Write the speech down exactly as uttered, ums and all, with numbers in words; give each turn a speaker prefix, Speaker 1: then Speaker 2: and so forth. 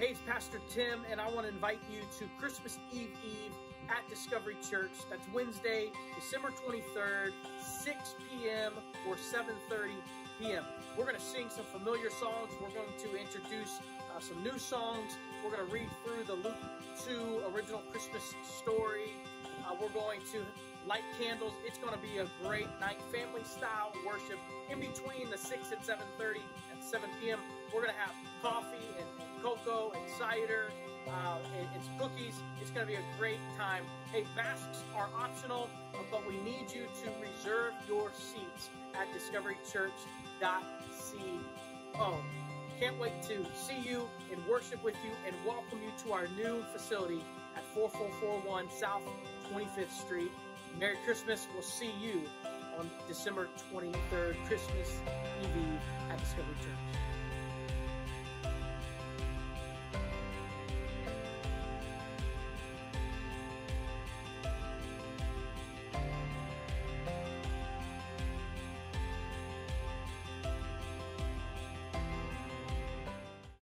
Speaker 1: Hey, it's Pastor Tim, and I want to invite you to Christmas Eve Eve at Discovery Church. That's Wednesday, December twenty-third, six p m or seven thirty p m We're going to sing some familiar songs. We're going to introduce uh, some new songs. We're going to read through the Luke two original Christmas story. Uh, we're going to light candles. It's going to be a great night, family-style worship. In between the six and seven thirty and seven p m, we're going to have coffee and, and cocoa and cider uh, and, and some cookies. It's going to be a great time. Hey, masks are optional, but we need you to reserve your seats at discovery church dot co. Can't wait to see you and worship with you and welcome you to our new facility at four four four one South twenty-fifth Street. Merry Christmas. We'll see you on December twenty-third, Christmas Eve at Discovery Church.